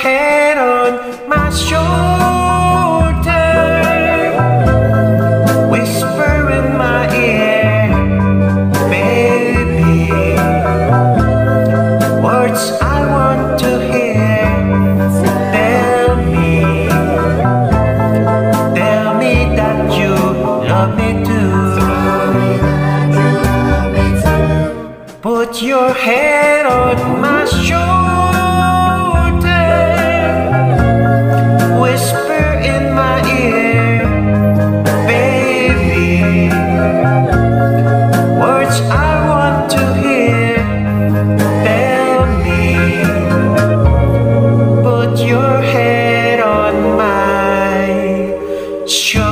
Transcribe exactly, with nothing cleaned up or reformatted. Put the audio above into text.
head on my shoulder, whisper in my ear, baby, words I want to hear. Tell me, tell me that you love me too. Put your head on my shoulder, whisper in my ear, baby, words I want to hear. Tell me, put your head on my shoulder.